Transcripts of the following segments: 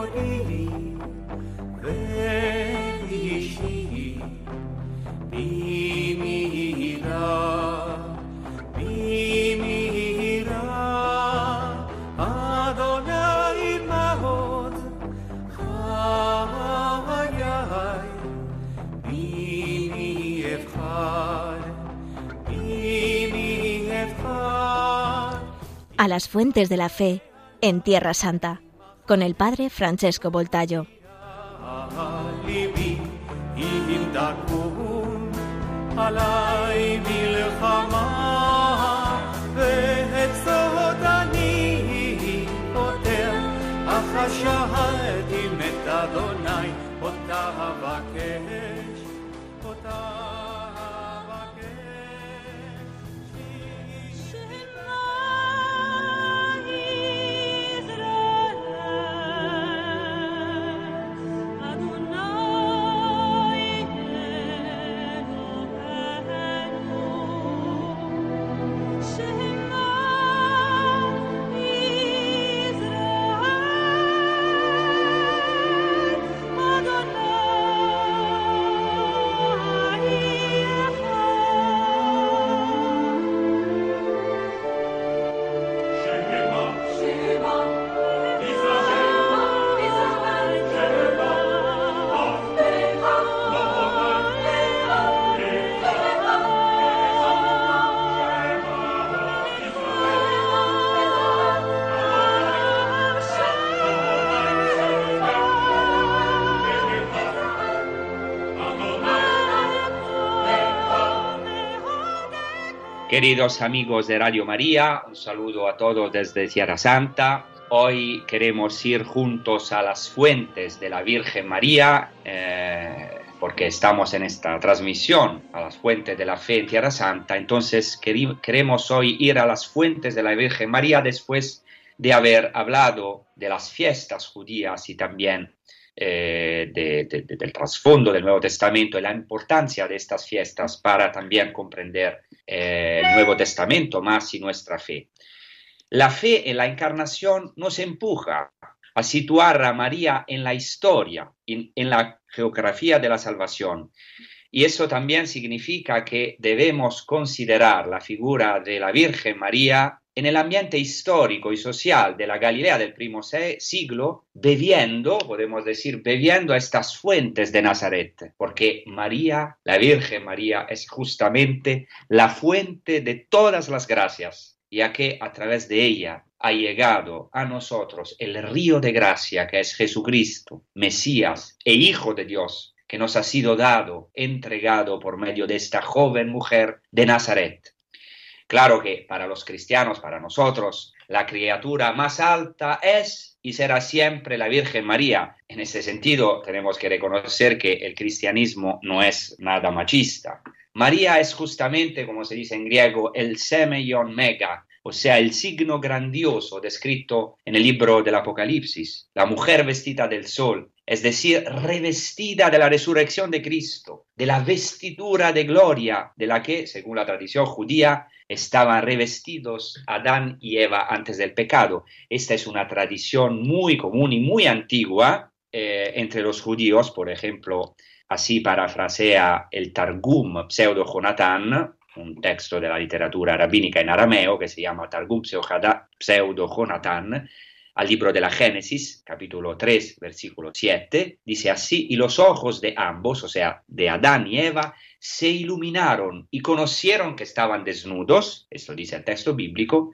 A las fuentes de la fe en Tierra Santa, con el padre Francesco Voltaggio. Queridos amigos de Radio María, un saludo a todos desde Tierra Santa. Hoy queremos ir juntos a las fuentes de la Virgen María, porque estamos en esta transmisión a las fuentes de la fe en Tierra Santa. Entonces queremos hoy ir a las fuentes de la Virgen María después de haber hablado de las fiestas judías y también del trasfondo del Nuevo Testamento y la importancia de estas fiestas para también comprender el Nuevo Testamento más y nuestra fe. La fe en la encarnación nos empuja a situar a María en la historia, en la geografía de la salvación. Y eso también significa que debemos considerar la figura de la Virgen María en el ambiente histórico y social de la Galilea del primo siglo, podemos decir, bebiendo a estas fuentes de Nazaret, porque María, la Virgen María, es justamente la fuente de todas las gracias, ya que a través de ella ha llegado a nosotros el río de gracia que es Jesucristo, Mesías e Hijo de Dios, que nos ha sido dado, entregado por medio de esta joven mujer de Nazaret. Claro que para los cristianos, para nosotros, la criatura más alta es y será siempre la Virgen María. En ese sentido, tenemos que reconocer que el cristianismo no es nada machista. María es justamente, como se dice en griego, el semeion mega, o sea, el signo grandioso descrito en el libro del Apocalipsis, la mujer vestida del sol, es decir, revestida de la resurrección de Cristo, de la vestidura de gloria de la que, según la tradición judía, estaban revestidos Adán y Eva antes del pecado. Esta es una tradición muy común y muy antigua entre los judíos. Por ejemplo, así parafrasea el Targum Pseudo Jonatán, un texto de la literatura rabínica en arameo que se llama Targum Pseudo Jonatán, al libro de la Génesis, capítulo 3, versículo 7, dice así: y los ojos de ambos, o sea, de Adán y Eva, se iluminaron y conocieron que estaban desnudos, esto dice el texto bíblico,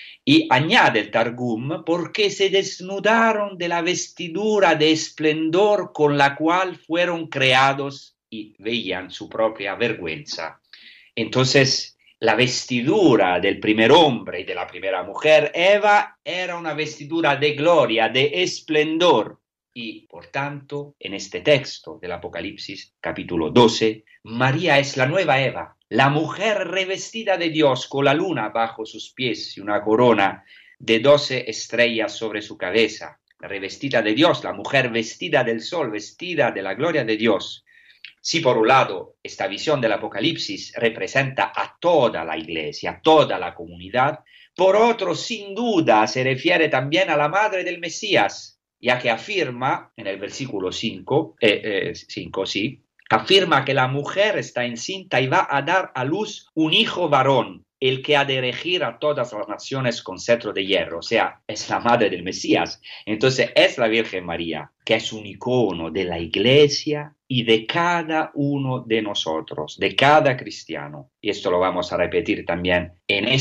y añade el Targum, porque se desnudaron de la vestidura de esplendor con la cual fueron creados y veían su propia vergüenza. Entonces, la vestidura del primer hombre y de la primera mujer, Eva, era una vestidura de gloria, de esplendor. Y, por tanto, en este texto del Apocalipsis, capítulo 12, María es la nueva Eva, la mujer revestida de Dios con la luna bajo sus pies y una corona de 12 estrellas sobre su cabeza. Revestida de Dios, la mujer vestida del sol, vestida de la gloria de Dios. Si por un lado esta visión del Apocalipsis representa a toda la iglesia, a toda la comunidad, por otro sin duda se refiere también a la madre del Mesías, ya que afirma en el versículo 5, sí, afirma que la mujer está encinta y va a dar a luz un hijo varón, el que ha de regir a todas las naciones con cetro de hierro, o sea, es la madre del Mesías. Entonces es la Virgen María, que es un icono de la Iglesia y de cada uno de nosotros, de cada cristiano. Y esto lo vamos a repetir también en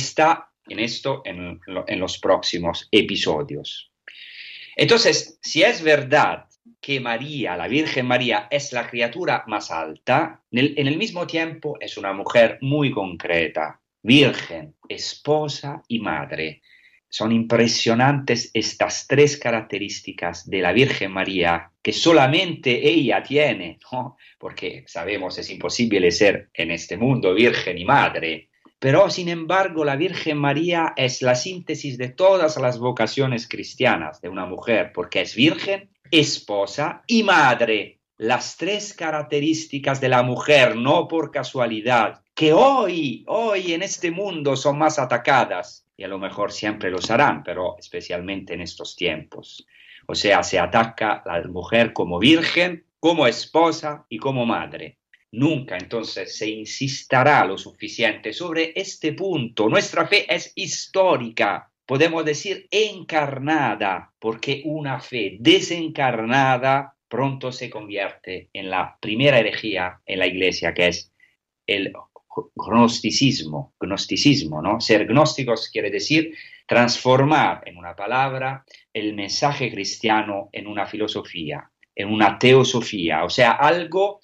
los próximos episodios. Entonces, si es verdad que María, la Virgen María, es la criatura más alta, en el mismo tiempo es una mujer muy concreta, virgen, esposa y madre. Son impresionantes estas tres características de la Virgen María que solamente ella tiene, ¿no? Porque sabemos es imposible ser en este mundo virgen y madre. Pero, sin embargo, la Virgen María es la síntesis de todas las vocaciones cristianas de una mujer, porque es virgen, esposa y madre. Las tres características de la mujer, no por casualidad, que hoy en este mundo son más atacadas, y a lo mejor siempre lo serán, pero especialmente en estos tiempos. O sea, se ataca a la mujer como virgen, como esposa y como madre. Nunca entonces se insistirá lo suficiente sobre este punto. Nuestra fe es histórica, podemos decir encarnada, porque una fe desencarnada pronto se convierte en la primera herejía en la Iglesia, que es el gnosticismo, ¿no? Ser gnósticos quiere decir transformar en una palabra el mensaje cristiano en una filosofía, en una teosofía, o sea, algo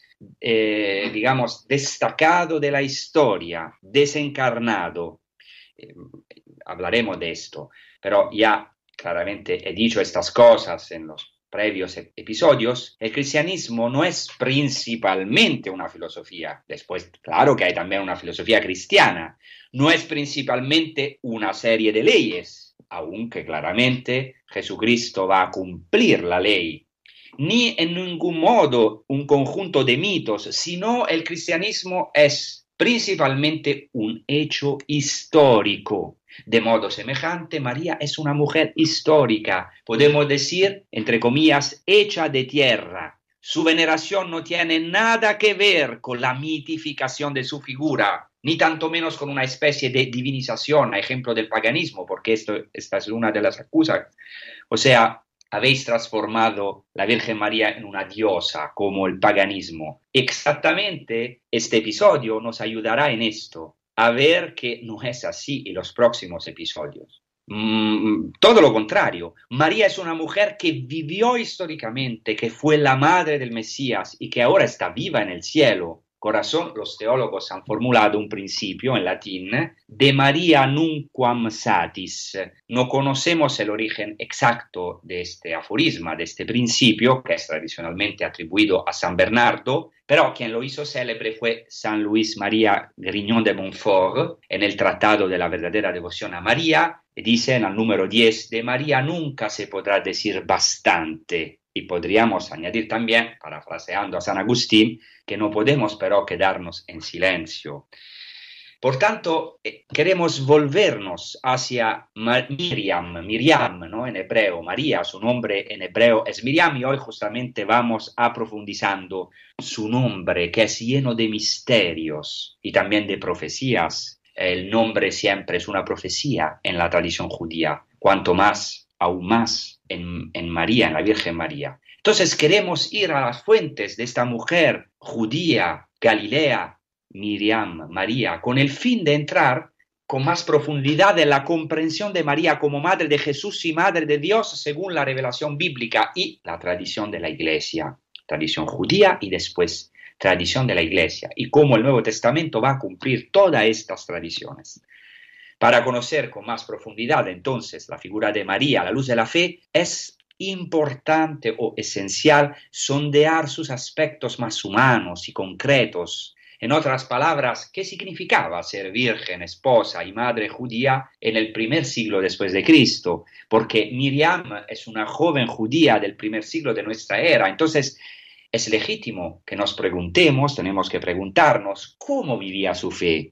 digamos, destacado de la historia, desencarnado. Hablaremos de esto, pero ya claramente he dicho estas cosas en los previos episodios. El cristianismo no es principalmente una filosofía. Después, claro que hay también una filosofía cristiana. No es principalmente una serie de leyes, aunque claramente Jesucristo va a cumplir la ley. Ni en ningún modo un conjunto de mitos, sino el cristianismo es principalmente un hecho histórico. De modo semejante, María es una mujer histórica, podemos decir, entre comillas, hecha de tierra. Su veneración no tiene nada que ver con la mitificación de su figura, ni tanto menos con una especie de divinización, a ejemplo del paganismo, porque esta es una de las acusas. O sea, habéis transformado la Virgen María en una diosa, como el paganismo. Exactamente este episodio nos ayudará en esto, a ver que no es así en los próximos episodios. Todo lo contrario, María es una mujer que vivió históricamente, que fue la madre del Mesías y que ahora está viva en el cielo. Con razón, los teólogos han formulado un principio en latín, de María nunquam satis. No conocemos el origen exacto de este aforisma, de este principio, que es tradicionalmente atribuido a San Bernardo, pero quien lo hizo célebre fue San Luis María Grignon de Montfort, en el Tratado de la verdadera devoción a María, dice en el número 10, de María nunca se podrá decir bastante. Y podríamos añadir también, parafraseando a San Agustín, que no podemos pero quedarnos en silencio. Por tanto, queremos volvernos hacia Miriam, ¿no? En hebreo, María, su nombre en hebreo es Miriam, y hoy justamente vamos a profundizando su nombre, que es lleno de misterios y también de profecías. El nombre siempre es una profecía en la tradición judía, cuanto más, aún más, en María, en la Virgen María. Entonces queremos ir a las fuentes de esta mujer judía, Galilea, Miriam, María, con el fin de entrar con más profundidad en la comprensión de María como madre de Jesús y madre de Dios según la revelación bíblica y la tradición de la Iglesia, tradición judía y después tradición de la Iglesia, y cómo el Nuevo Testamento va a cumplir todas estas tradiciones. Para conocer con más profundidad entonces la figura de María a la luz de la fe, es importante o esencial sondear sus aspectos más humanos y concretos. En otras palabras, ¿qué significaba ser virgen, esposa y madre judía en el primer siglo después de Cristo? Porque Miriam es una joven judía del primer siglo de nuestra era. Entonces, es legítimo que nos preguntemos, tenemos que preguntarnos cómo vivía su fe.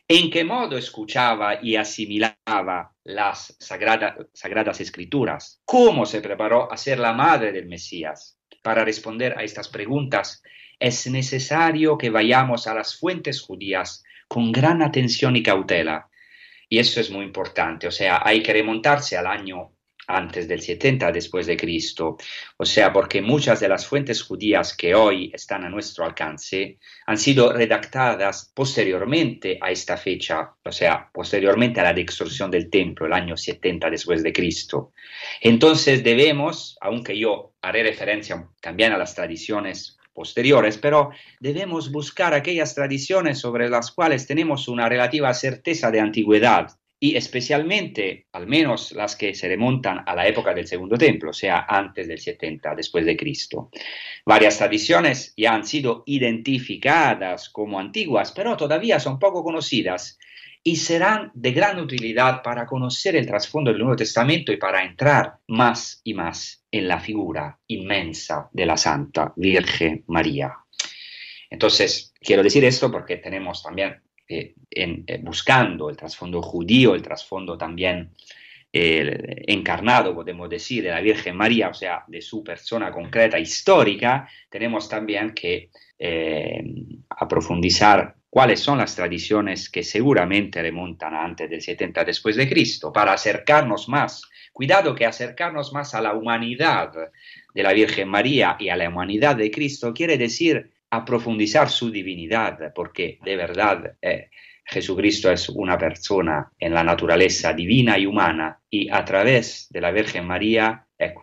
¿En qué modo escuchaba y asimilaba las sagradas escrituras? ¿Cómo se preparó a ser la madre del Mesías? Para responder a estas preguntas, es necesario que vayamos a las fuentes judías con gran atención y cautela. Y eso es muy importante, o sea, hay que remontarse al año antes del 70 después de Cristo, o sea, porque muchas de las fuentes judías que hoy están a nuestro alcance han sido redactadas posteriormente a esta fecha, o sea, posteriormente a la destrucción del templo, el año 70 después de Cristo. Entonces debemos, aunque yo haré referencia también a las tradiciones posteriores, pero debemos buscar aquellas tradiciones sobre las cuales tenemos una relativa certeza de antigüedad, y especialmente, al menos las que se remontan a la época del Segundo Templo, o sea, antes del 70 después de Cristo. Varias tradiciones ya han sido identificadas como antiguas, pero todavía son poco conocidas y serán de gran utilidad para conocer el trasfondo del Nuevo Testamento y para entrar más y más en la figura inmensa de la Santa Virgen María. Entonces, quiero decir esto porque tenemos también buscando el trasfondo judío, el trasfondo también encarnado, podemos decir, de la Virgen María, o sea, de su persona concreta, histórica, tenemos también que aprofundizar cuáles son las tradiciones que seguramente remontan a antes del 70 después de Cristo, para acercarnos más. Cuidado que acercarnos más a la humanidad de la Virgen María y a la humanidad de Cristo quiere decir a profundizar su divinidad, porque de verdad Jesucristo es una persona en la naturaleza divina y humana, y a través de la Virgen María,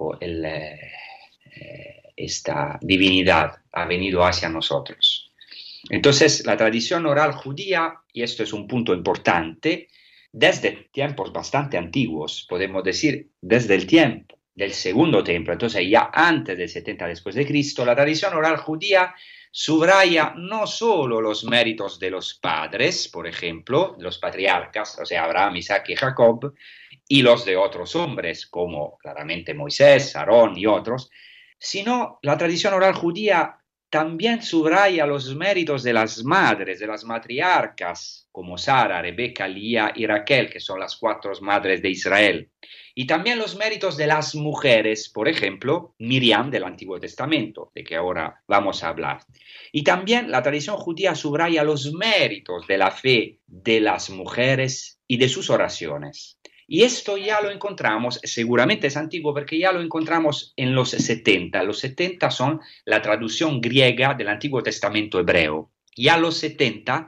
esta divinidad ha venido hacia nosotros. Entonces, la tradición oral judía, y esto es un punto importante, desde tiempos bastante antiguos, podemos decir desde el tiempo del Segundo Templo, entonces ya antes del 70 después de Cristo, la tradición oral judía subraya no solo los méritos de los padres, por ejemplo, los patriarcas, o sea, Abraham, Isaac y Jacob, y los de otros hombres, como claramente Moisés, Aarón y otros, sino la tradición oral judía también subraya los méritos de las madres, de las matriarcas, como Sara, Rebeca, Lía y Raquel, que son las 4 madres de Israel. Y también los méritos de las mujeres, por ejemplo, Miriam del Antiguo Testamento, de que ahora vamos a hablar. Y también la tradición judía subraya los méritos de la fe de las mujeres y de sus oraciones. Y esto ya lo encontramos, seguramente es antiguo porque ya lo encontramos en los 70. Los 70 son la traducción griega del Antiguo Testamento hebreo. Ya los 70,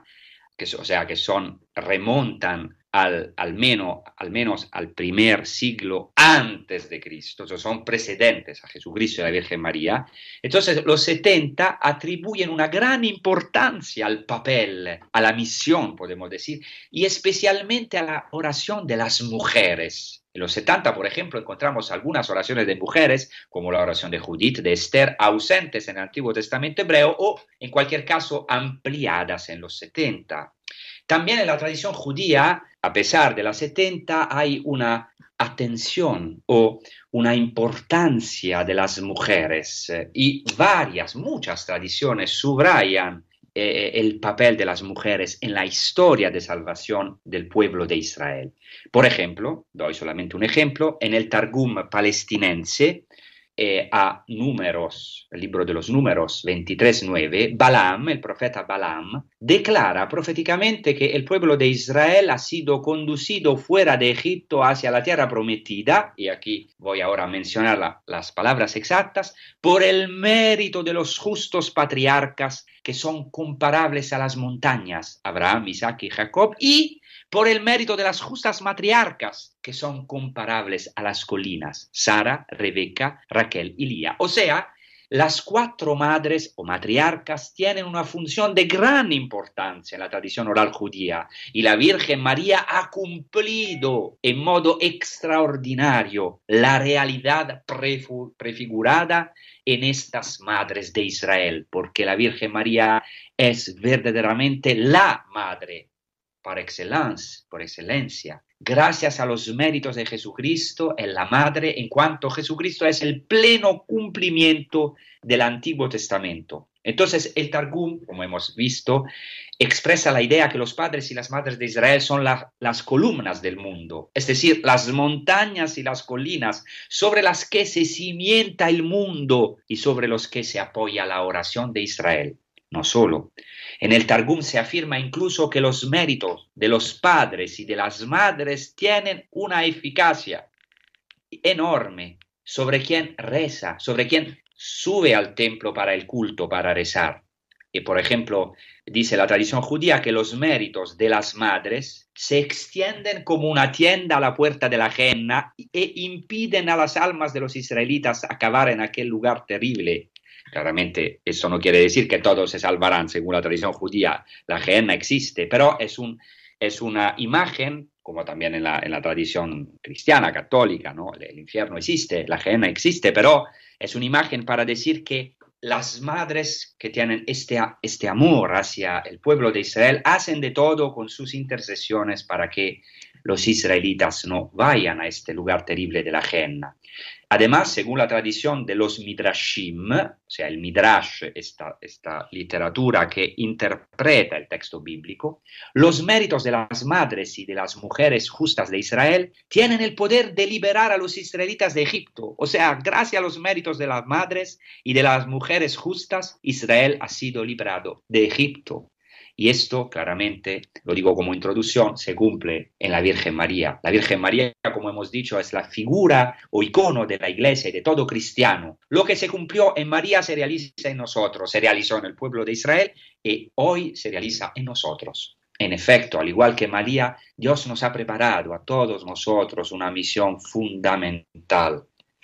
remontan al menos al primer siglo antes de Cristo, o sea, son precedentes a Jesucristo y a la Virgen María. Entonces los 70 atribuyen una gran importancia al papel, a la misión, podemos decir, y especialmente a la oración de las mujeres. En los 70, por ejemplo, encontramos algunas oraciones de mujeres, como la oración de Judith, de Esther, ausentes en el Antiguo Testamento hebreo o, en cualquier caso, ampliadas en los 70. También en la tradición judía, a pesar de las 70, hay una atención o una importancia de las mujeres y muchas tradiciones subrayan el papel de las mujeres en la historia de salvación del pueblo de Israel. Por ejemplo, doy solamente un ejemplo, en el Targum palestinense, a Números, el libro de los Números 23:9, Balaam, el profeta Balaam, declara proféticamente que el pueblo de Israel ha sido conducido fuera de Egipto hacia la tierra prometida, y aquí voy ahora a mencionar las palabras exactas, por el mérito de los justos patriarcas que son comparables a las montañas, Abraham, Isaac y Jacob, y por el mérito de las justas matriarcas que son comparables a las colinas, Sara, Rebeca, Raquel y Lía. O sea, las 4 madres o matriarcas tienen una función de gran importancia en la tradición oral judía y la Virgen María ha cumplido en modo extraordinario la realidad prefigurada en estas madres de Israel, porque la Virgen María es verdaderamente la madre por excelencia. Gracias a los méritos de Jesucristo, es la madre, en cuanto Jesucristo es el pleno cumplimiento del Antiguo Testamento. Entonces el Targum, como hemos visto, expresa la idea que los padres y las madres de Israel son las columnas del mundo, es decir, las montañas y las colinas sobre las que se cimienta el mundo y sobre los que se apoya la oración de Israel. No solo. En el Targum se afirma incluso que los méritos de los padres y de las madres tienen una eficacia enorme sobre quien reza, sobre quien sube al templo para el culto, para rezar. Y por ejemplo, dice la tradición judía que los méritos de las madres se extienden como una tienda a la puerta de la Gehenna e impiden a las almas de los israelitas acabar en aquel lugar terrible. Claramente eso no quiere decir que todos se salvarán según la tradición judía. La Gehenna existe, pero es una imagen, como también en la tradición cristiana, católica, ¿no? El infierno existe, la Gehenna existe, pero es una imagen para decir que las madres que tienen este amor hacia el pueblo de Israel hacen de todo con sus intercesiones para que los israelitas no vayan a este lugar terrible de la Gehenna. Además, según la tradición de los Midrashim, o sea, el Midrash, esta literatura que interpreta el texto bíblico, los méritos de las madres y de las mujeres justas de Israel tienen el poder de liberar a los israelitas de Egipto. O sea, gracias a los méritos de las madres y de las mujeres justas, Israel ha sido librado de Egipto. Y esto, claramente, lo digo como introducción, se cumple en la Virgen María. La Virgen María, como hemos dicho, es la figura o icono de la Iglesia y de todo cristiano. Lo que se cumplió en María se realiza en nosotros, se realizó en el pueblo de Israel y hoy se realiza en nosotros. En efecto, al igual que María, Dios nos ha preparado a todos nosotros una misión fundamental,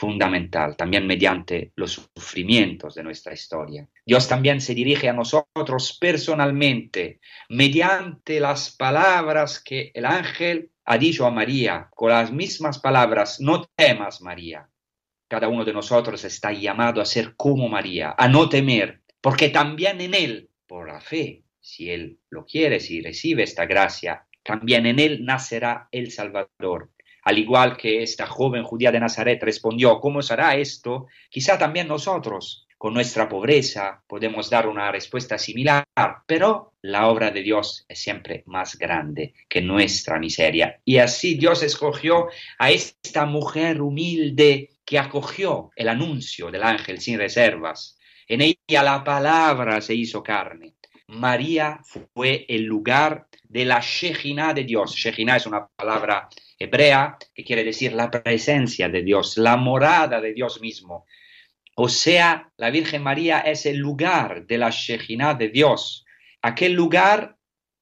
también mediante los sufrimientos de nuestra historia. Dios también se dirige a nosotros personalmente, mediante las palabras que el ángel ha dicho a María, con las mismas palabras: no temas, María. Cada uno de nosotros está llamado a ser como María, a no temer, porque también en él, por la fe, si él lo quiere, si recibe esta gracia, también en él nacerá el Salvador. Al igual que esta joven judía de Nazaret respondió: ¿cómo será esto? Quizá también nosotros, con nuestra pobreza, podemos dar una respuesta similar, pero la obra de Dios es siempre más grande que nuestra miseria. Y así Dios escogió a esta mujer humilde que acogió el anuncio del ángel sin reservas. En ella la palabra se hizo carne. María fue el lugar de la Shejinah de Dios. Shejinah es una palabra hebrea que quiere decir la presencia de Dios, la morada de Dios mismo. O sea, la Virgen María es el lugar de la Shejinah de Dios, aquel lugar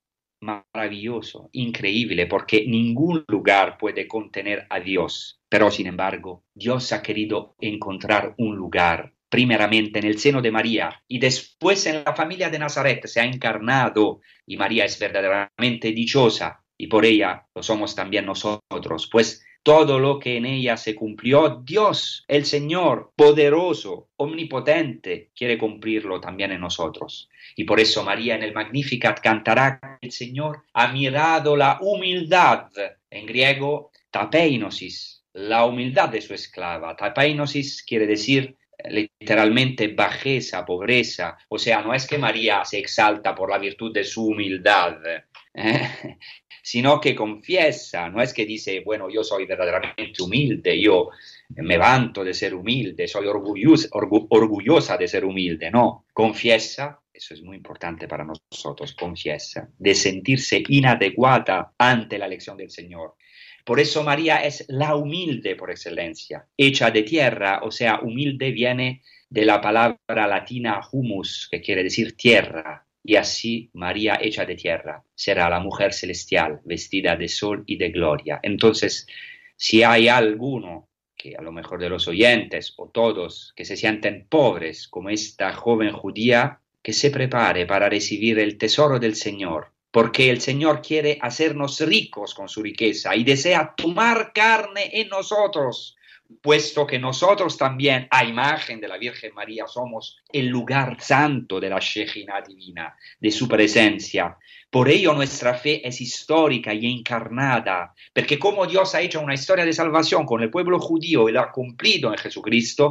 maravilloso, increíble, porque ningún lugar puede contener a Dios. Pero sin embargo, Dios ha querido encontrar un lugar, primeramente en el seno de María y después en la familia de Nazaret. Se ha encarnado y María es verdaderamente dichosa y por ella lo somos también nosotros, pues todo lo que en ella se cumplió, Dios, el Señor, poderoso, omnipotente, quiere cumplirlo también en nosotros. Y por eso María en el Magnificat cantará que el Señor ha mirado la humildad, en griego tapeinosis, la humildad de su esclava. Tapeinosis quiere decir literalmente bajeza, pobreza. O sea, no es que María se exalta por la virtud de su humildad, sino que confiesa, no es que dice, bueno, yo soy verdaderamente humilde, yo me vanto de ser humilde, soy orgullosa de ser humilde, no, confiesa, eso es muy importante para nosotros, confiesa, de sentirse inadecuada ante la elección del Señor. Por eso María es la humilde por excelencia, hecha de tierra, o sea, humilde viene de la palabra latina humus, que quiere decir tierra. Y así María, hecha de tierra, será la mujer celestial, vestida de sol y de gloria. Entonces, si hay alguno, que a lo mejor de los oyentes o todos, que se sienten pobres como esta joven judía, que se prepare para recibir el tesoro del Señor, porque el Señor quiere hacernos ricos con su riqueza y desea tomar carne en nosotros, puesto que nosotros también, a imagen de la Virgen María, somos el lugar santo de la Shejinah divina, de su presencia. Por ello nuestra fe es histórica y encarnada, porque como Dios ha hecho una historia de salvación con el pueblo judío y lo ha cumplido en Jesucristo,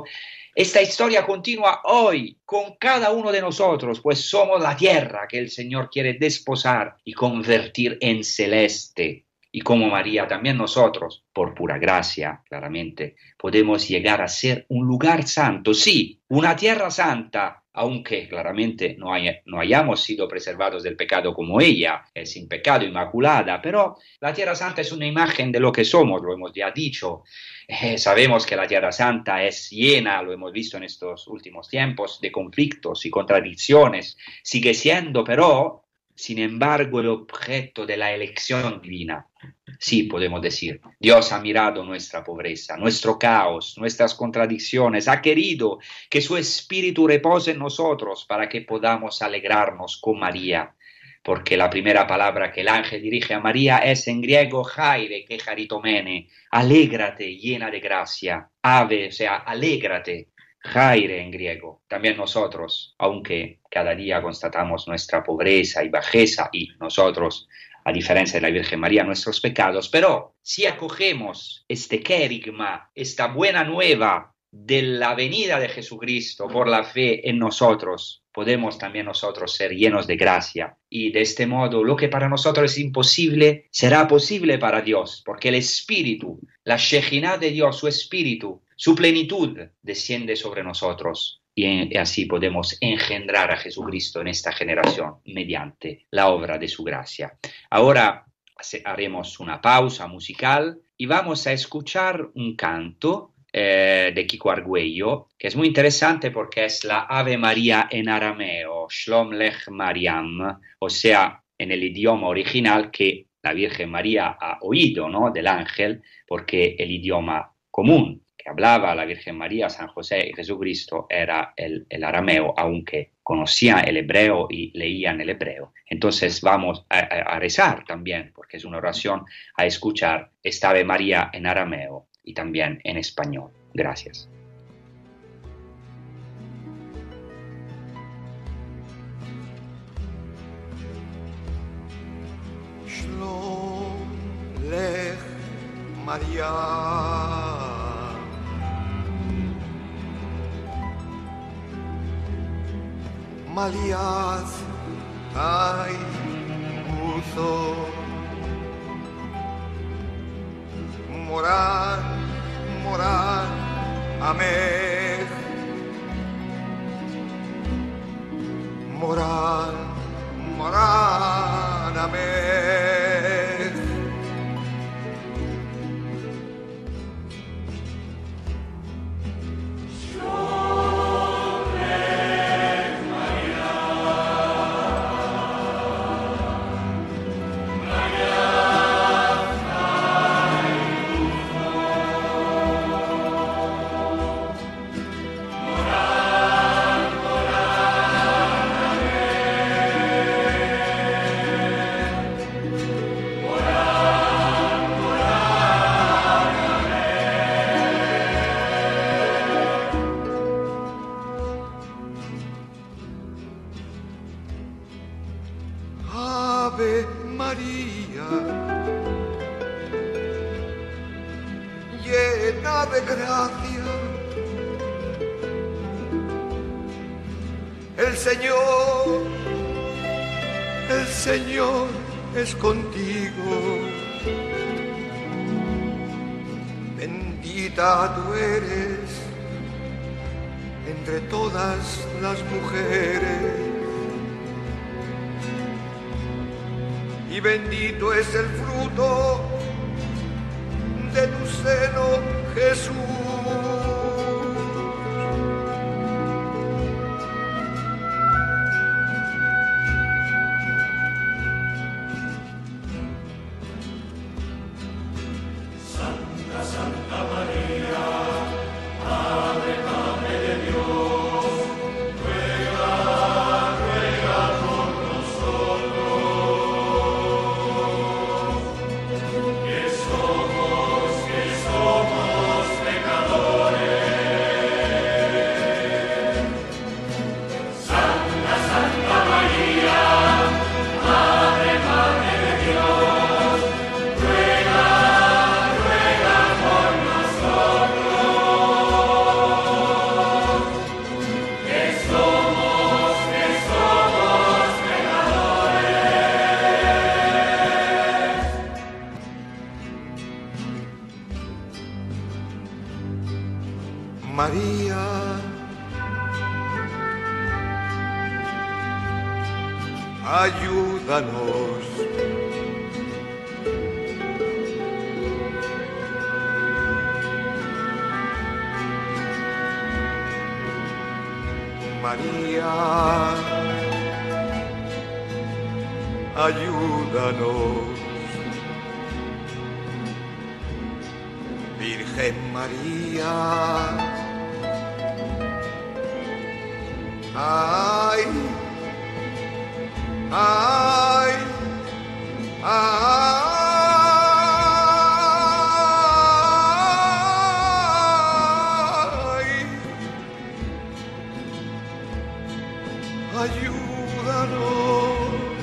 Esta historia continúa hoy con cada uno de nosotros, pues somos la tierra que el Señor quiere desposar y convertir en celeste. Y como María, también nosotros, por pura gracia, claramente, podemos llegar a ser un lugar santo, sí, una tierra santa, aunque claramente no hayamos sido preservados del pecado como ella, es sin pecado, inmaculada, pero la tierra santa es una imagen de lo que somos, lo hemos ya dicho. Sabemos que la Tierra Santa es llena, lo hemos visto en estos últimos tiempos, de conflictos y contradicciones. Sigue siendo, pero, sin embargo, el objeto de la elección divina. Sí, podemos decir, Dios ha mirado nuestra pobreza, nuestro caos, nuestras contradicciones, ha querido que su Espíritu repose en nosotros para que podamos alegrarnos con María. Porque la primera palabra que el ángel dirige a María es en griego jaire, que jaritomene, alégrate, llena de gracia, ave, o sea, alégrate, jaire en griego. También nosotros, aunque cada día constatamos nuestra pobreza y bajeza, y nosotros, a diferencia de la Virgen María, nuestros pecados, pero si acogemos este querigma, esta buena nueva de la venida de Jesucristo por la fe en nosotros, podemos también nosotros ser llenos de gracia, y de este modo lo que para nosotros es imposible será posible para Dios, porque el Espíritu, la Shejinah de Dios, su Espíritu, su plenitud desciende sobre nosotros, y así podemos engendrar a Jesucristo en esta generación mediante la obra de su gracia. Ahora haremos una pausa musical y vamos a escuchar un canto de Kiko Argüello, que es muy interesante porque es la Ave María en arameo, Shlom Lech Mariam, o sea, en el idioma original que la Virgen María ha oído, ¿no?, del ángel, porque el idioma común que hablaba la Virgen María, San José y Jesucristo era el arameo, aunque conocían el hebreo y leían el hebreo. Entonces vamos a rezar también, porque es una oración a escuchar esta Ave María en arameo y también en español. Gracias. Shlom Lech Maria, Maliaz Ay Uzo, Moran Amech, Moran Amech. Ave María, llena de gracia, el Señor es contigo. Bendita tú eres entre todas las mujeres, y bendito es el fruto de tu seno, Jesús. Que somos pecadores. ayúdanos. María, ayúdanos. Virgen María, ay, ay, ay, ayúdanos.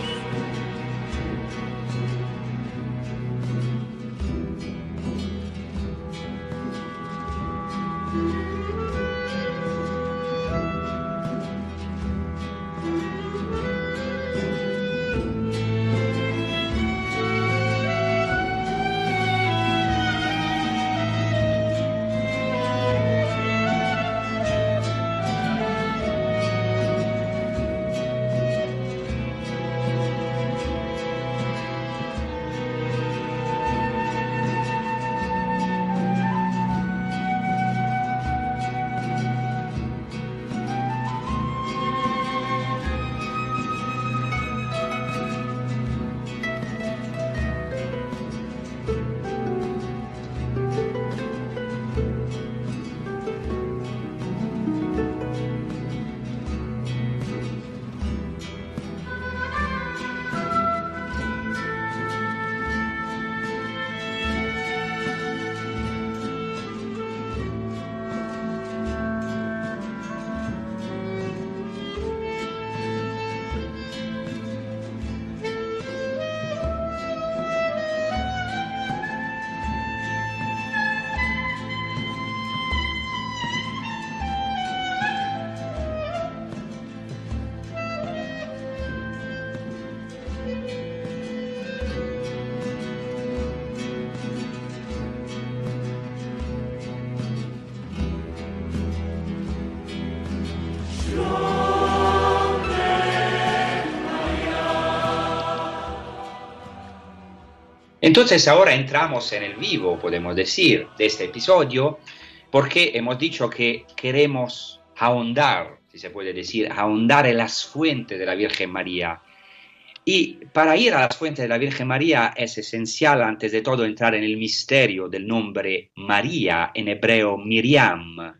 Entonces ahora entramos en el vivo, podemos decir, de este episodio, porque hemos dicho que queremos ahondar, si se puede decir, ahondar en las fuentes de la Virgen María. Y para ir a las fuentes de la Virgen María es esencial, antes de todo, entrar en el misterio del nombre María, en hebreo Miriam.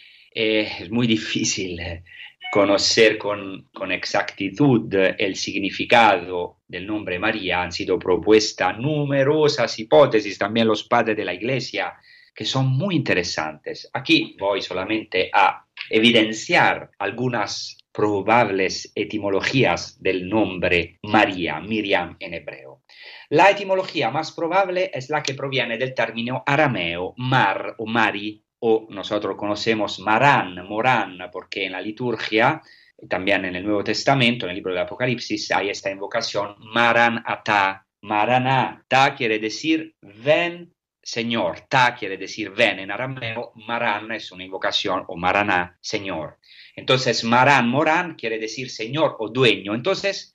Es muy difícil conocer con exactitud el significado del nombre María. Han sido propuestas numerosas hipótesis, también los padres de la Iglesia, que son muy interesantes. Aquí voy solamente a evidenciar algunas probables etimologías del nombre María, Miriam en hebreo. La etimología más probable es la que proviene del término arameo mar o mari, o nosotros conocemos Marán, Morán, porque en la liturgia, también en el Nuevo Testamento, en el libro del Apocalipsis, hay esta invocación Maran Atá. Maraná, ta quiere decir ven Señor, ta quiere decir ven en arameo, Marán es una invocación, o Maraná, Señor. Entonces Marán, Morán quiere decir Señor o dueño. Entonces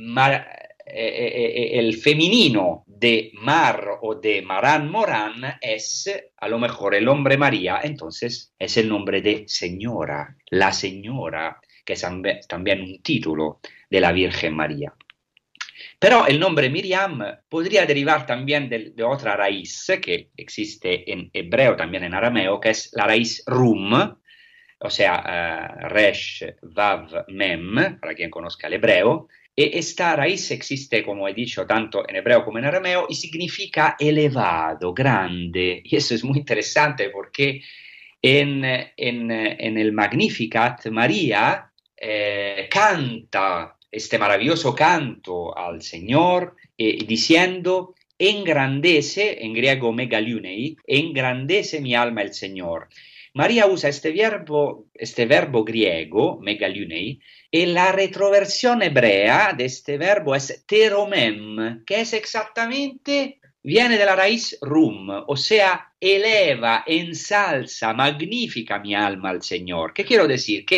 el femenino de Mar o de Marán Morán es a lo mejor el nombre María, entonces es el nombre de Señora, la Señora, que es también un título de la Virgen María. Pero el nombre Miriam podría derivar también de otra raíz que existe en hebreo, también en arameo, que es la raíz rum, o sea, resh, vav, mem, para quien conozca el hebreo. Y esta raíz existe, como he dicho, tanto en hebreo como en arameo y significa elevado, grande. Y eso es muy interesante porque en el Magnificat María canta este maravilloso canto al Señor diciendo: engrandece, en griego megalunei, engrandece mi alma el Señor. María usa este verbo griego, megalunei, y la retroversión hebrea de este verbo es teromem, que es exactamente, viene de la raíz rum, o sea, eleva, ensalza, magnifica mi alma al Señor. ¿Qué quiero decir? Que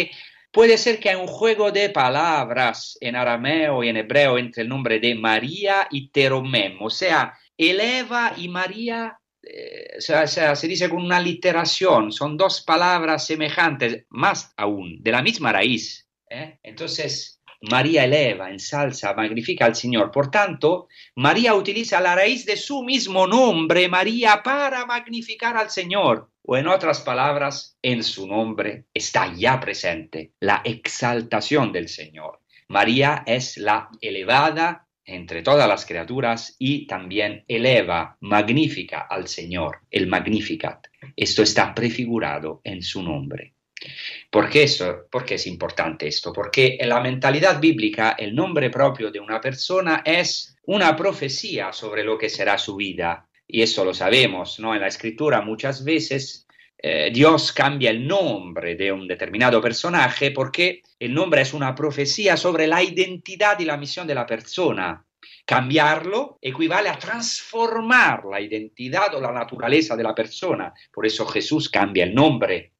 Puede ser que hay un juego de palabras en arameo y en hebreo entre el nombre de María y Teromem, o sea, eleva y María, se dice con una literación, son dos palabras semejantes, más aún, de la misma raíz. Entonces, María eleva, ensalza, magnifica al Señor. Por tanto, María utiliza la raíz de su mismo nombre, María, para magnificar al Señor. O en otras palabras, en su nombre está ya presente la exaltación del Señor. María es la elevada entre todas las criaturas y también eleva, magnifica al Señor, el Magnificat. Esto está prefigurado en su nombre. ¿Por qué es importante esto? Porque en la mentalidad bíblica el nombre propio de una persona es una profecía sobre lo que será su vida. Y eso lo sabemos, ¿no? En la Escritura muchas veces Dios cambia el nombre de un determinado personaje porque el nombre es una profecía sobre la identidad y la misión de la persona. Cambiarlo equivale a transformar la identidad o la naturaleza de la persona. Por eso Jesús cambia el nombre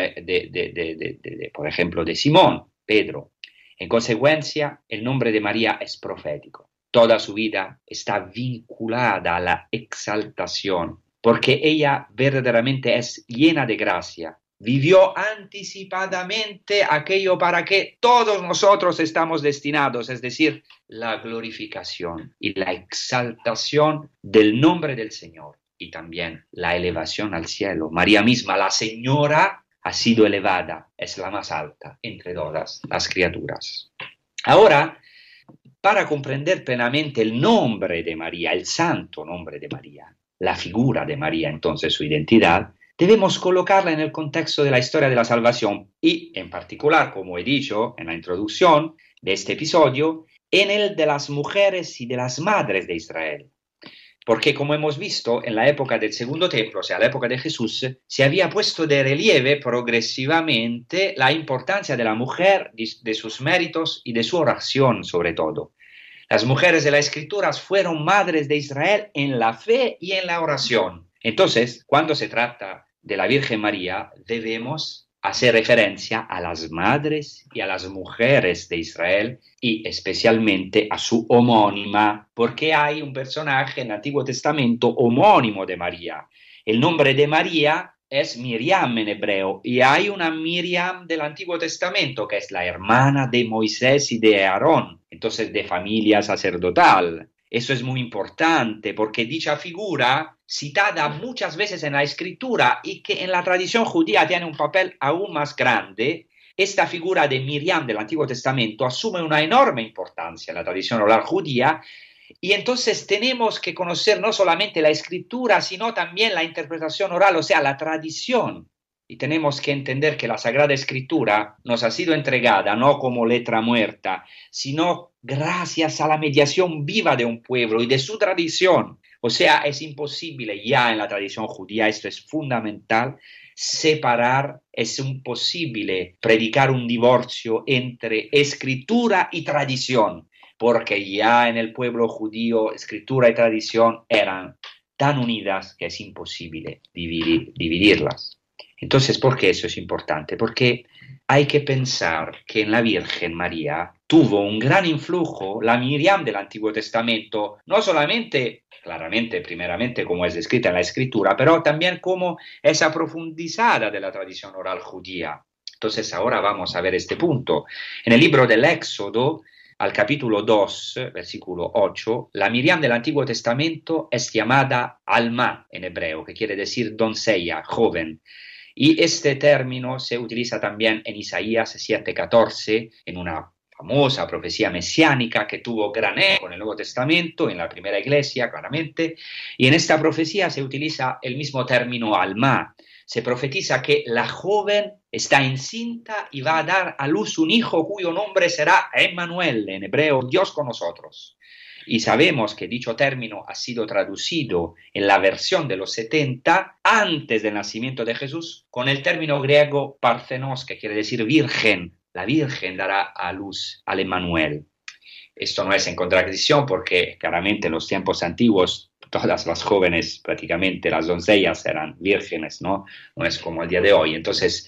por ejemplo, de Simón, Pedro. En consecuencia, el nombre de María es profético. Toda su vida está vinculada a la exaltación, porque ella verdaderamente es llena de gracia. Vivió anticipadamente aquello para que todos nosotros estamos destinados, es decir, la glorificación y la exaltación del nombre del Señor y también la elevación al cielo. María misma, la Señora, ha sido elevada, es la más alta entre todas las criaturas. Ahora, para comprender plenamente el nombre de María, el santo nombre de María, la figura de María, entonces su identidad, debemos colocarla en el contexto de la historia de la salvación y, en particular, como he dicho en la introducción de este episodio, en el de las mujeres y de las madres de Israel. Porque, como hemos visto, en la época del Segundo Templo, o sea, la época de Jesús, se había puesto de relieve progresivamente la importancia de la mujer, de sus méritos y de su oración, sobre todo. Las mujeres de las Escrituras fueron madres de Israel en la fe y en la oración. Entonces, cuando se trata de la Virgen María, debemos hacer referencia a las madres y a las mujeres de Israel y especialmente a su homónima, porque hay un personaje en el Antiguo Testamento homónimo de María. El nombre de María es Miriam en hebreo y hay una Miriam del Antiguo Testamento que es la hermana de Moisés y de Aarón, entonces de familia sacerdotal. Eso es muy importante porque dicha figura, citada muchas veces en la Escritura y que en la tradición judía tiene un papel aún más grande, esta figura de Miriam del Antiguo Testamento asume una enorme importancia en la tradición oral judía y entonces tenemos que conocer no solamente la Escritura, sino también la interpretación oral, o sea, la tradición. Y tenemos que entender que la Sagrada Escritura nos ha sido entregada no como letra muerta, sino gracias a la mediación viva de un pueblo y de su tradición. O sea, es imposible ya en la tradición judía, esto es fundamental, separar, es imposible predicar un divorcio entre escritura y tradición, porque ya en el pueblo judío escritura y tradición eran tan unidas que es imposible dividirlas. Entonces, ¿por qué eso es importante? Porque hay que pensar que en la Virgen María tuvo un gran influjo la Miriam del Antiguo Testamento, no solamente, claramente, primeramente como es descrita en la Escritura, pero también como esa profundizada de la tradición oral judía. Entonces, ahora vamos a ver este punto. En el libro del Éxodo, al capítulo 2, versículo 8, la Miriam del Antiguo Testamento es llamada Alma en hebreo, que quiere decir doncella, joven. Y este término se utiliza también en Isaías 7:14, en una famosa profecía mesiánica que tuvo gran eco en el Nuevo Testamento, en la primera iglesia, claramente. Y en esta profecía se utiliza el mismo término alma. Se profetiza que la joven está encinta y va a dar a luz un hijo cuyo nombre será Emmanuel, en hebreo, Dios con nosotros. Y sabemos que dicho término ha sido traducido en la versión de los 70 antes del nacimiento de Jesús con el término griego parthenos, que quiere decir virgen. La Virgen dará a luz al Emmanuel. Esto no es en contradicción porque claramente en los tiempos antiguos todas las jóvenes, prácticamente las doncellas eran vírgenes, ¿no? No es como el día de hoy. Entonces,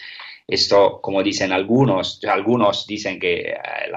Esto, como dicen algunos dicen que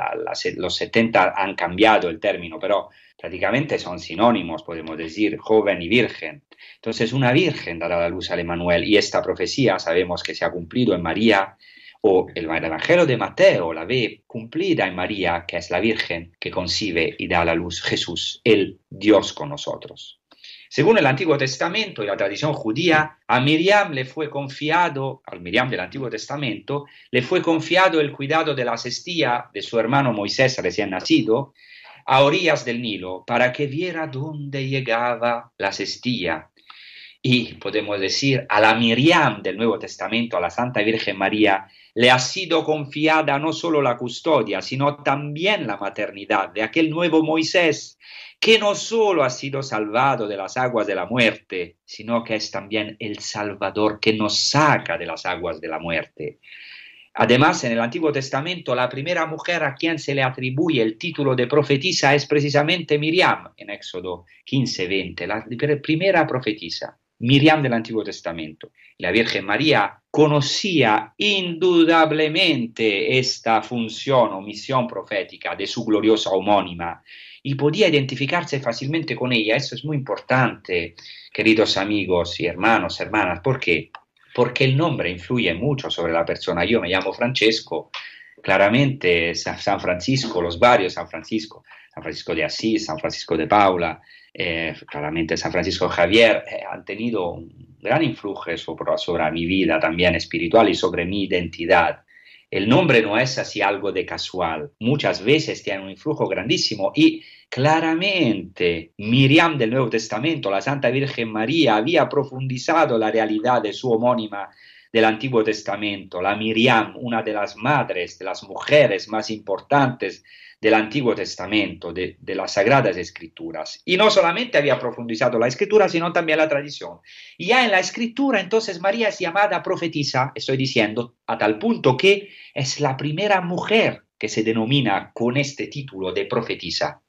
los 70 han cambiado el término, pero prácticamente son sinónimos, podemos decir, joven y virgen. Entonces, una virgen dará la luz al Emanuel, y esta profecía sabemos que se ha cumplido en María, o el Evangelio de Mateo la ve cumplida en María, que es la virgen que concibe y da a la luz Jesús, el Dios con nosotros. Según el Antiguo Testamento y la tradición judía, a Miriam le fue confiado, al Miriam del Antiguo Testamento, le fue confiado el cuidado de la cestilla de su hermano Moisés recién nacido, a orillas del Nilo, para que viera dónde llegaba la cestilla. Y podemos decir, a la Miriam del Nuevo Testamento, a la Santa Virgen María, le ha sido confiada no solo la custodia, sino también la maternidad de aquel nuevo Moisés, que no solo ha sido salvado de las aguas de la muerte, sino que es también el Salvador que nos saca de las aguas de la muerte. Además, en el Antiguo Testamento, la primera mujer a quien se le atribuye el título de profetisa es precisamente Miriam, en Éxodo 15:20, la primera profetisa. Miriam del Antiguo Testamento. La Virgen María conocía indudablemente esta función o misión profética de su gloriosa homónima y podía identificarse fácilmente con ella. Eso es muy importante, queridos amigos y hermanos, hermanas. ¿Por qué? Porque el nombre influye mucho sobre la persona. Yo me llamo Francesco, claramente San Francisco, los barrios San Francisco de Asís, San Francisco de Paula, claramente San Francisco Javier, han tenido un gran influjo sobre mi vida también espiritual y sobre mi identidad. El nombre no es así algo de casual, muchas veces tiene un influjo grandísimo y claramente Miriam del Nuevo Testamento, la Santa Virgen María, había profundizado la realidad de su homónima del Antiguo Testamento, la Miriam, una de las madres, de las mujeres más importantes del Antiguo Testamento, de las Sagradas Escrituras. Y no solamente había profundizado la Escritura, sino también la tradición. Y ya en la Escritura, entonces, María es llamada profetisa, estoy diciendo, a tal punto que es la primera mujer que se denomina con este título de profetisa.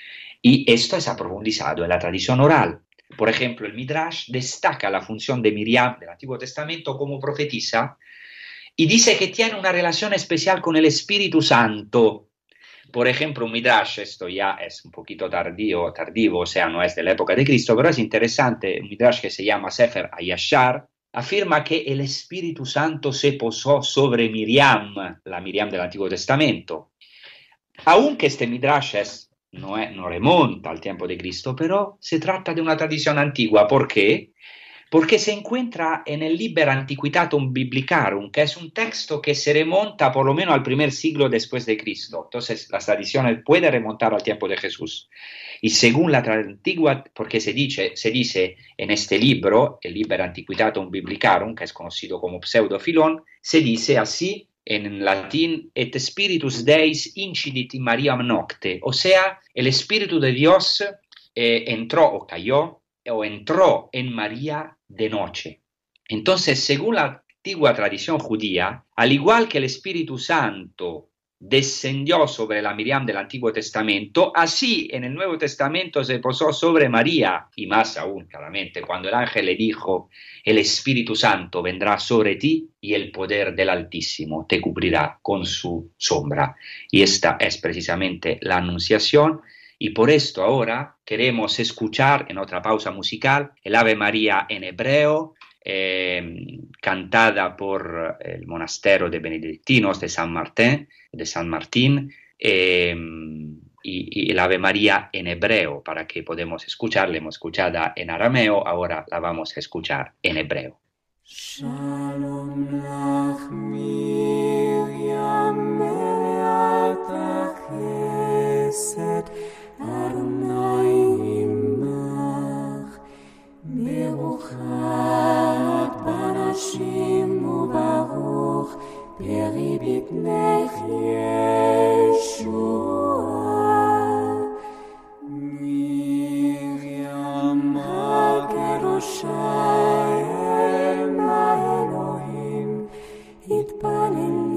Y esto es profundizado en la tradición oral. Por ejemplo, el Midrash destaca la función de Miriam del Antiguo Testamento como profetisa y dice que tiene una relación especial con el Espíritu Santo. Por ejemplo, un Midrash, esto ya es un poquito tardivo, o sea, no es de la época de Cristo, pero es interesante, un Midrash que se llama Sefer Hayashar, afirma que el Espíritu Santo se posó sobre Miriam, la Miriam del Antiguo Testamento. Aunque este Midrash no remonta al tiempo de Cristo, pero se trata de una tradición antigua. ¿Por qué? Porque se encuentra en el Liber Antiquitatum Biblicarum, que es un texto que se remonta por lo menos al primer siglo después de Cristo. Entonces, las tradiciones pueden remontar al tiempo de Jesús. Y según la antigua, porque se dice en este libro, el Liber Antiquitatum Biblicarum, que es conocido como Pseudofilón, se dice así en latín, et spiritus Deis incidit in Mariam nocte, o sea, el Espíritu de Dios entró o cayó o entró en María de noche. Entonces, según la antigua tradición judía, al igual que el Espíritu Santo descendió sobre la Miriam del Antiguo Testamento, así en el Nuevo Testamento se posó sobre María, y más aún, claramente, cuando el ángel le dijo, el Espíritu Santo vendrá sobre ti y el poder del Altísimo te cubrirá con su sombra. Y esta es precisamente la anunciación. Y por esto ahora queremos escuchar en otra pausa musical el Ave María en hebreo, cantada por el monasterio de benedictinos de San Martín, y el Ave María en hebreo, para que podamos escucharla. Hemos escuchada en arameo, ahora la vamos a escuchar en hebreo. Shalom lach Miriam me'ata chesed Adonai imach Beruchat banashim ubaruch Peri bitnech Yeshua Miriam HaKedosha Ema Elohim Itpalel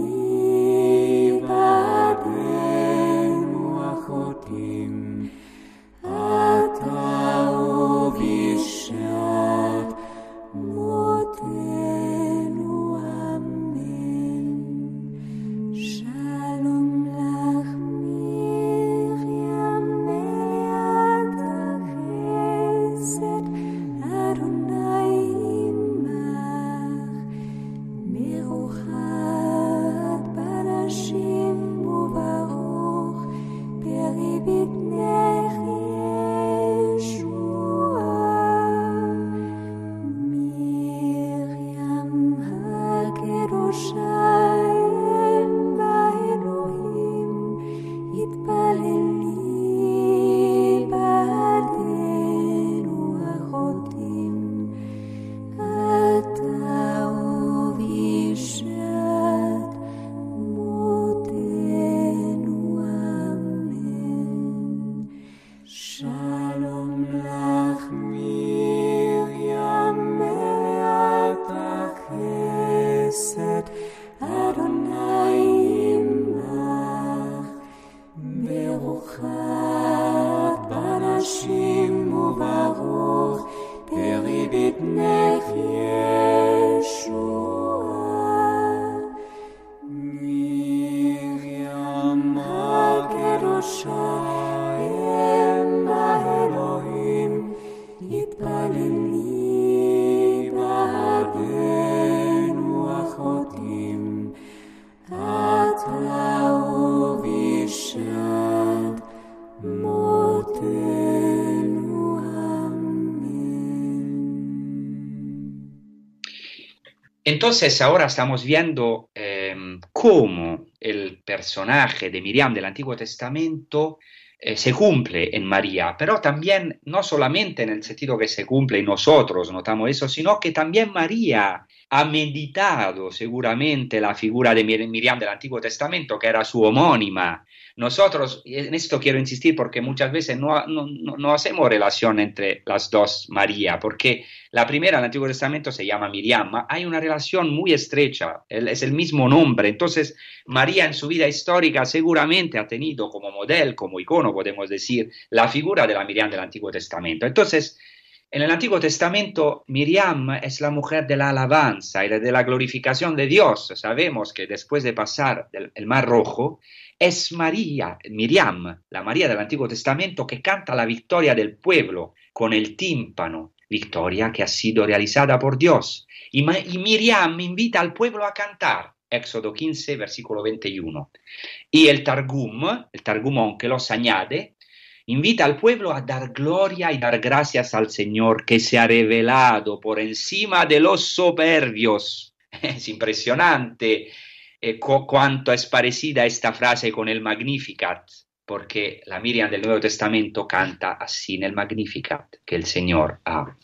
Entonces ahora estamos viendo cómo el personaje de Miriam del Antiguo Testamento se cumple en María, pero también no solamente en el sentido que se cumple en nosotros, notamos eso, sino que también María ha meditado seguramente la figura de Miriam del Antiguo Testamento, que era su homónima. Nosotros, en esto quiero insistir porque muchas veces no hacemos relación entre las dos María, porque la primera en el Antiguo Testamento se llama Miriam, hay una relación muy estrecha, es el mismo nombre. Entonces María en su vida histórica seguramente ha tenido como modelo, como icono, podemos decir, la figura de la Miriam del Antiguo Testamento. Entonces, en el Antiguo Testamento, Miriam es la mujer de la alabanza y de la glorificación de Dios. Sabemos que después de pasar el Mar Rojo, es Miriam, la María del Antiguo Testamento, que canta la victoria del pueblo con el tímpano, victoria que ha sido realizada por Dios. Y Miriam invita al pueblo a cantar, Éxodo 15, versículo 21. Y el Targumón que los añade, invita al pueblo a dar gloria y dar gracias al Señor que se ha revelado por encima de los soberbios. Es impresionante cuánto es parecida esta frase con el Magnificat, porque la Miriam del Nuevo Testamento canta así en el Magnificat, que el Señor ha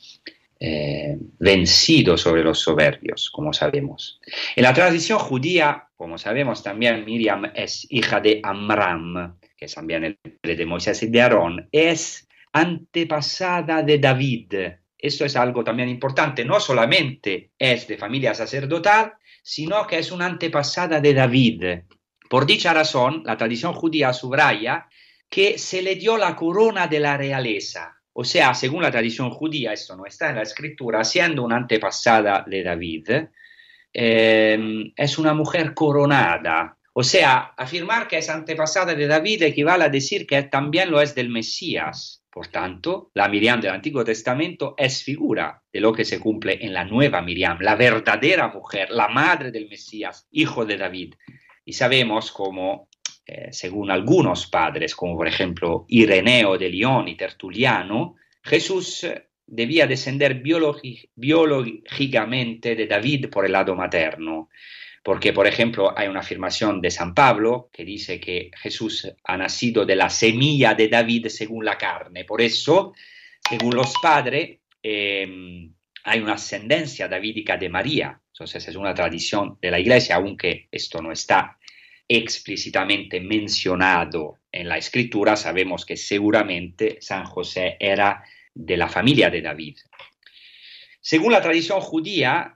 vencido sobre los soberbios, como sabemos. En la tradición judía, como sabemos también, Miriam es hija de Amram, que es también el padre de Moisés y de Aarón, es antepasada de David. Esto es algo también importante, no solamente es de familia sacerdotal, sino que es una antepasada de David. Por dicha razón, la tradición judía subraya que se le dio la corona de la realeza. O sea, según la tradición judía, esto no está en la escritura, siendo una antepasada de David, es una mujer coronada. O sea, afirmar que es antepasada de David equivale a decir que también lo es del Mesías. Por tanto, la Miriam del Antiguo Testamento es figura de lo que se cumple en la nueva Miriam, la verdadera mujer, la madre del Mesías, hijo de David. Y sabemos cómo, según algunos padres, como por ejemplo Ireneo de Lyon y Tertuliano, Jesús debía descender biológicamente de David por el lado materno. Porque, por ejemplo, hay una afirmación de San Pablo que dice que Jesús ha nacido de la semilla de David según la carne. Por eso, según los padres, hay una ascendencia davídica de María. Entonces es una tradición de la Iglesia, aunque esto no está explícitamente mencionado en la Escritura, sabemos que seguramente San José era de la familia de David. Según la tradición judía,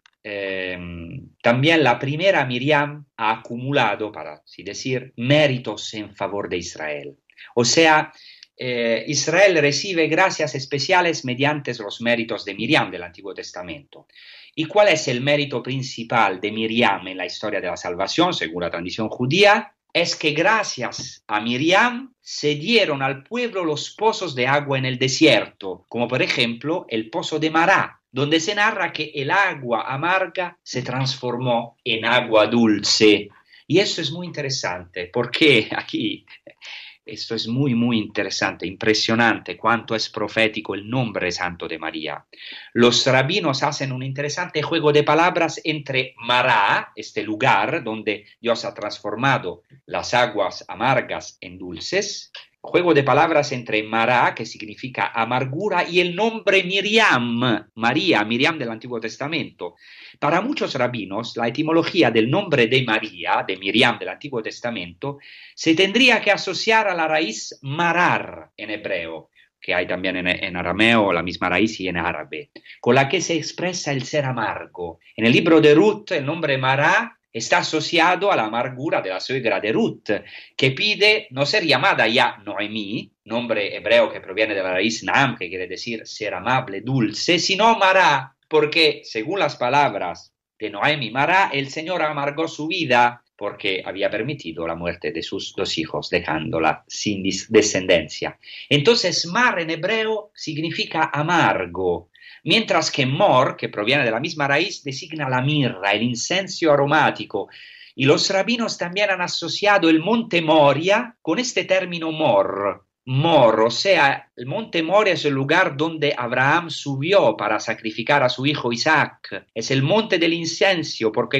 también la primera Miriam ha acumulado, para así decir, méritos en favor de Israel. O sea, Israel recibe gracias especiales mediante los méritos de Miriam del Antiguo Testamento. ¿Y cuál es el mérito principal de Miriam en la historia de la salvación, según la tradición judía? Es que gracias a Miriam se dieron al pueblo los pozos de agua en el desierto, como por ejemplo el pozo de Mará, donde se narra que el agua amarga se transformó en agua dulce. Y eso es muy interesante, porque aquí, esto es muy, muy interesante, impresionante cuánto es profético el nombre santo de María. Los rabinos hacen un interesante juego de palabras entre Mará, este lugar donde Dios ha transformado las aguas amargas en dulces, juego de palabras entre Mará, que significa amargura, y el nombre Miriam, María, Miriam del Antiguo Testamento. Para muchos rabinos, la etimología del nombre de María, de Miriam del Antiguo Testamento, se tendría que asociar a la raíz marar en hebreo, que hay también en arameo la misma raíz y en árabe, con la que se expresa el ser amargo. En el libro de Ruth, el nombre Mará está asociado a la amargura de la suegra de Ruth, que pide no ser llamada ya Noemí, nombre hebreo que proviene de la raíz Naam, que quiere decir ser amable, dulce, sino Mará, porque según las palabras de Noemí Mará, el Señor amargó su vida porque había permitido la muerte de sus 2 hijos, dejándola sin descendencia. Entonces, mar en hebreo significa amargo, mientras que mor, que proviene de la misma raíz, designa la mirra, el incienso aromático. Y los rabinos también han asociado el monte Moria con este término mor. Mor, o sea, el monte Moria es el lugar donde Abraham subió para sacrificar a su hijo Isaac. Es el monte del incienso porque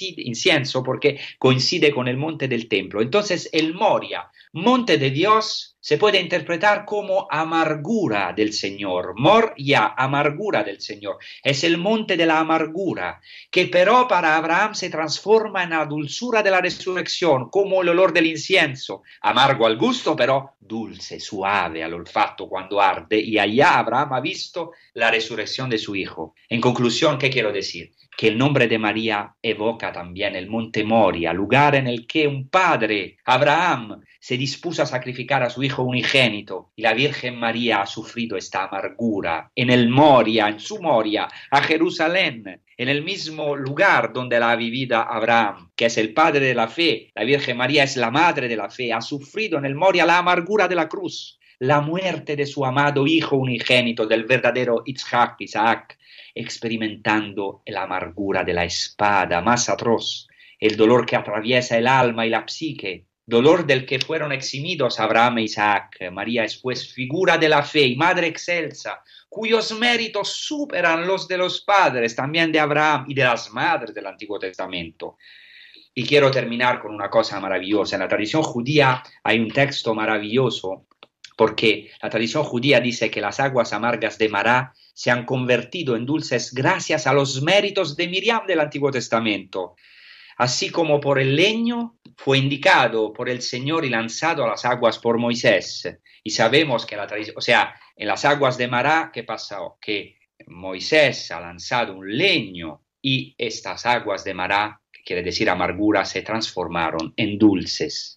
coincide con el monte del templo. Entonces, el Moria, monte de Dios, se puede interpretar como amargura del Señor. Moria, amargura del Señor. Es el monte de la amargura, que pero para Abraham se transforma en la dulzura de la resurrección, como el olor del incienso. Amargo al gusto, pero dulce, suave al olfato cuando arde. Y allá Abraham ha visto la resurrección de su hijo. En conclusión, ¿qué quiero decir? Que el nombre de María evoca también el monte Moria, lugar en el que un padre, Abraham, se dispuso a sacrificar a su hijo unigénito, y la Virgen María ha sufrido esta amargura en el Moria, en su Moria, a Jerusalén, en el mismo lugar donde la ha vivido Abraham, que es el padre de la fe. La Virgen María es la madre de la fe, ha sufrido en el Moria la amargura de la cruz, la muerte de su amado hijo unigénito, del verdadero Isaac, experimentando la amargura de la espada más atroz, el dolor que atraviesa el alma y la psique, dolor del que fueron eximidos Abraham e Isaac. María es pues figura de la fe y madre excelsa, cuyos méritos superan los de los padres, también de Abraham y de las madres del Antiguo Testamento. Y quiero terminar con una cosa maravillosa. En la tradición judía hay un texto maravilloso, porque la tradición judía dice que las aguas amargas de Mará se han convertido en dulces gracias a los méritos de Miriam del Antiguo Testamento. Así como por el leño fue indicado por el Señor y lanzado a las aguas por Moisés. Y sabemos que la tradición, o sea, en las aguas de Mará, ¿qué pasó? Que Moisés ha lanzado un leño y estas aguas de Mará, que quiere decir amargura, se transformaron en dulces.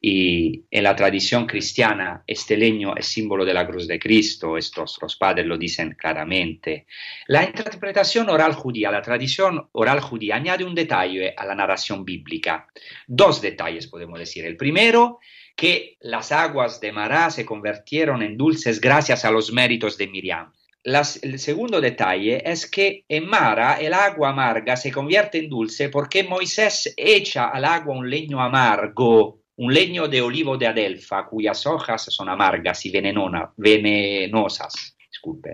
Y en la tradición cristiana este leño es símbolo de la cruz de Cristo, estos los padres lo dicen claramente. La interpretación oral judía, la tradición oral judía añade un detalle a la narración bíblica. 2 detalles podemos decir. El primero, que las aguas de Mará se convirtieron en dulces gracias a los méritos de Miriam. El segundo detalle es que en Mara el agua amarga se convierte en dulce porque Moisés echa al agua un leño amargo, un leño de olivo de Adelfa, cuyas hojas son amargas y venenosas.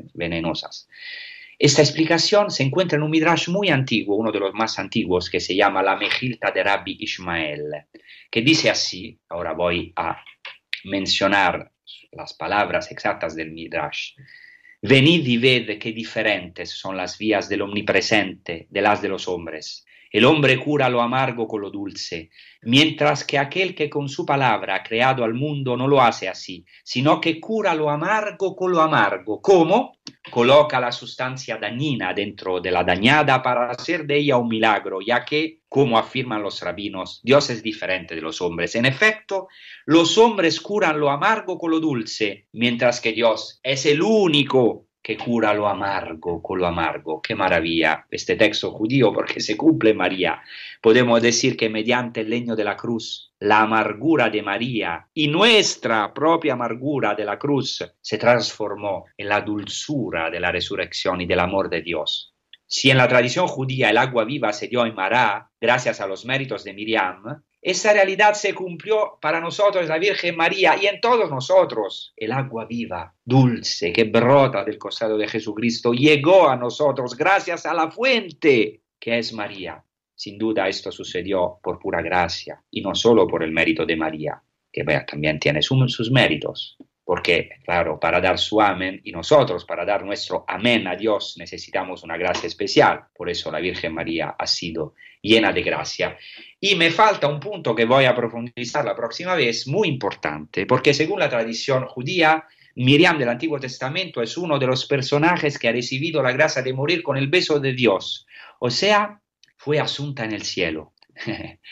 Esta explicación se encuentra en un midrash muy antiguo, uno de los más antiguos, que se llama la Mejilta de Rabbi Ishmael, que dice así. Ahora voy a mencionar las palabras exactas del midrash. Venid y ved qué diferentes son las vías del omnipresente de las de los hombres. El hombre cura lo amargo con lo dulce, mientras que aquel que con su palabra ha creado al mundo no lo hace así, sino que cura lo amargo con lo amargo. ¿Cómo? Coloca la sustancia dañina dentro de la dañada para hacer de ella un milagro, ya que, como afirman los rabinos, Dios es diferente de los hombres. En efecto, los hombres curan lo amargo con lo dulce, mientras que Dios es el único que cura lo amargo con lo amargo. ¡Qué maravilla! Este texto judío, porque se cumple María. Podemos decir que mediante el leño de la cruz, la amargura de María y nuestra propia amargura de la cruz se transformó en la dulzura de la resurrección y del amor de Dios. Si en la tradición judía el agua viva se dio en Mará, gracias a los méritos de Miriam, esa realidad se cumplió para nosotros, la Virgen María, y en todos nosotros. El agua viva, dulce, que brota del costado de Jesucristo, llegó a nosotros gracias a la fuente, que es María. Sin duda esto sucedió por pura gracia, y no solo por el mérito de María, que también tiene sus méritos. Porque, claro, para dar su amén, y nosotros para dar nuestro amén a Dios, necesitamos una gracia especial. Por eso la Virgen María ha sido llena de gracia. Y me falta un punto que voy a profundizar la próxima vez, muy importante, porque según la tradición judía, Miriam del Antiguo Testamento es uno de los personajes que ha recibido la gracia de morir con el beso de Dios. O sea, fue asunta en el cielo.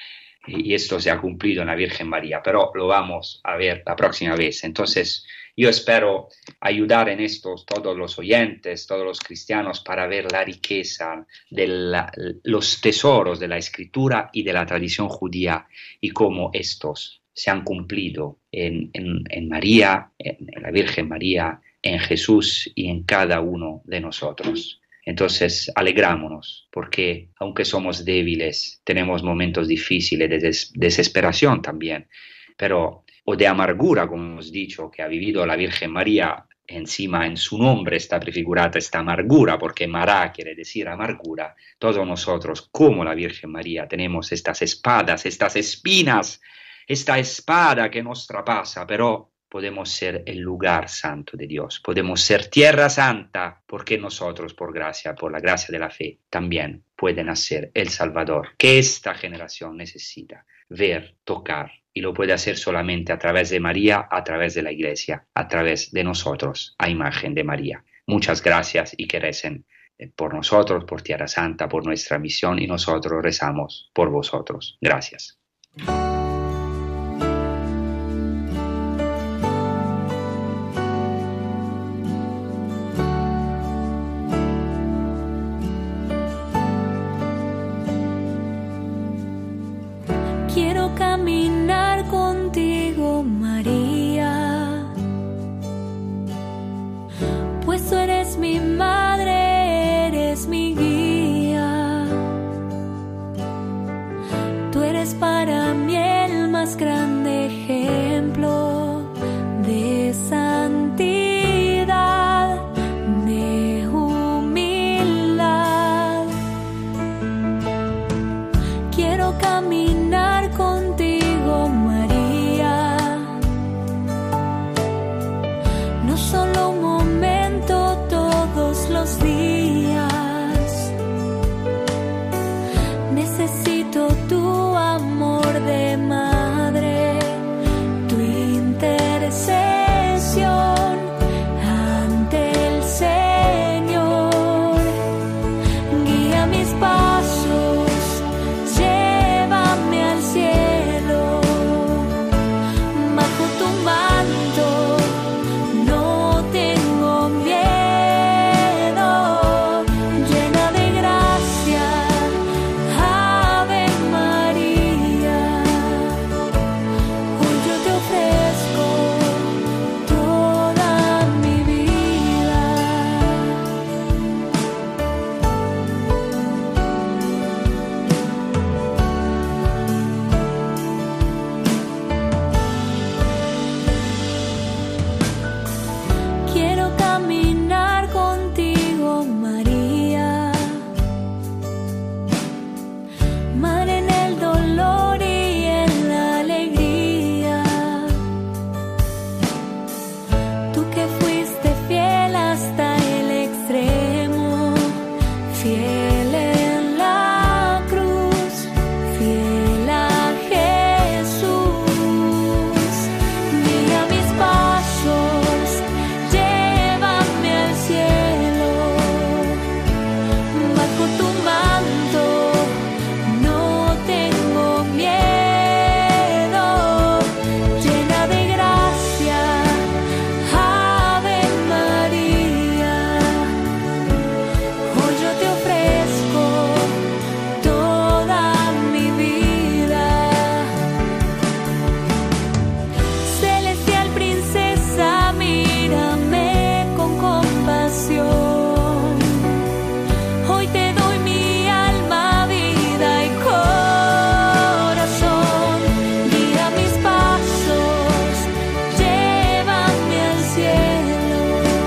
y esto se ha cumplido en la Virgen María, pero lo vamos a ver la próxima vez. Entonces, yo espero ayudar en esto todos los oyentes, todos los cristianos, para ver la riqueza de los tesoros de la Escritura y de la tradición judía y cómo estos se han cumplido en María, en la Virgen María, en Jesús y en cada uno de nosotros. Entonces, alegrámonos, porque aunque somos débiles, tenemos momentos difíciles de desesperación también, pero o de amargura, como hemos dicho, que ha vivido la Virgen María. Encima en su nombre está prefigurada esta amargura, porque Mará quiere decir amargura. Todos nosotros, como la Virgen María, tenemos estas espadas, estas espinas, esta espada que nos traspasa, pero podemos ser el lugar santo de Dios, podemos ser tierra santa, porque nosotros, por la gracia de la fe, también puede nacer el Salvador, que esta generación necesita ver, tocar, y lo puede hacer solamente a través de María, a través de la Iglesia, a través de nosotros, a imagen de María. Muchas gracias y que recen por nosotros, por Tierra Santa, por nuestra misión, y nosotros rezamos por vosotros. Gracias. Quiero caminar contigo, María, pues tú eres mi madre, eres mi guía. Tú eres para mí el más grande ejemplo de santidad, de humildad. Quiero caminar contigo, María, no solo un momento, todos los días. Necesito tu amor de madre, tu intercesión ante el Señor. Guía mis pasos, llévame al cielo, bajo tu manto no tengo miedo, llena de gracia, Ave María. Hoy yo te ofrezco toda mi vida. Quiero caminar contigo, María, Madre en el dolor y en la alegría. Tú que fuiste fiel hasta el extremo, fiel en la cruz, fiel a Jesús. Guía mis pasos, llévame al cielo, bajo tu manto no tengo miedo, llena de gracia, Ave María. Hoy yo te ofrezco toda mi vida. Celestial princesa, mírame con compasión. Hoy te doy mi alma, vida y corazón. Guía mis pasos, llévame al cielo,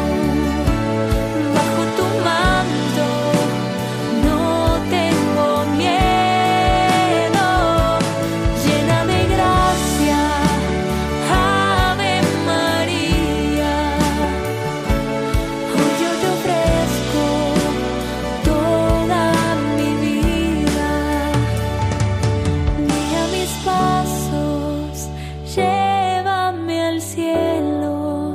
bajo tu manto no tengo miedo, llena de gracia, Ave María. Hoy yo te ofrezco toda mi vida. Guía mis pasos, llévame al cielo,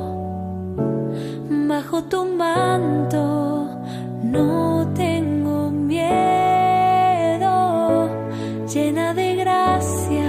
bajo tu manto no tengo miedo, llena de gracia,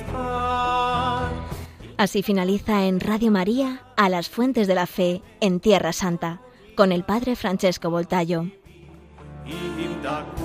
Así finaliza en Radio María A las Fuentes de la Fe en Tierra Santa, con el Padre Francesco Voltaggio. In